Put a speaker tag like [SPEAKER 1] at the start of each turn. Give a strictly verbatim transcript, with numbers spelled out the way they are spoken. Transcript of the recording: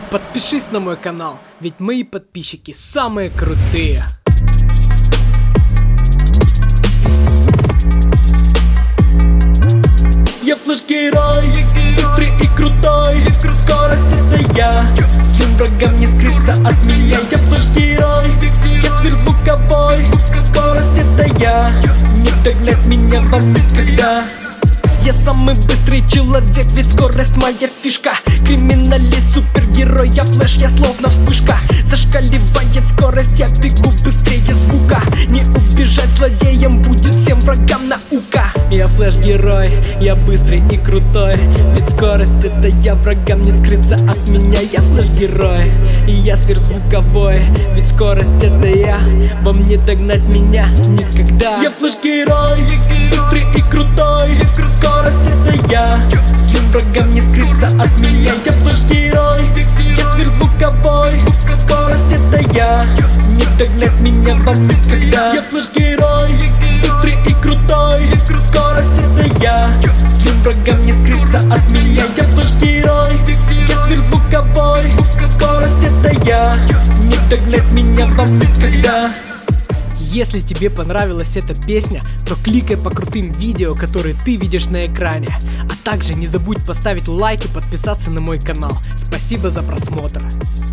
[SPEAKER 1] Подпишись на мой канал, ведь мои подписчики самые крутые.
[SPEAKER 2] Я флеш-герой, быстрый и крутой, скорость это я, всем врагам не скрыться от меня. Я флеш-герой, я сверхзвуковой, скорость это я, не догнать меня вам никогда. Я самый быстрый человек, ведь скорость моя фишка. Криминалист, супергерой, я флеш, я словно вспышка. Зашкаливает скорость, я бегу быстрее звука. Не убежать злодеям будет всем врагам наука. Я флеш-герой, я быстрый и крутой, ведь скорость это я, врагам не скрыться от меня. Я флеш-герой, и я сверхзвуковой, ведь скорость это я, вам не догнать меня никогда. Я флеш-герой, быстрый и крутой, скорость это я, всем врагам не скрыться от меня. Я флеш-герой, я сверхзвуковой, скорость это я, не догнать меня вам никогда. Я флеш-герой, быстрый и крутой, скорость это я, всем врагам не скрыться от меня. Я флеш-герой, я сверхзвуковой, скорость это я, не догнать меня вам никогда.
[SPEAKER 1] Если тебе понравилась эта песня, то кликай по крутым видео, которые ты видишь на экране. А также не забудь поставить лайк и подписаться на мой канал. Спасибо за просмотр.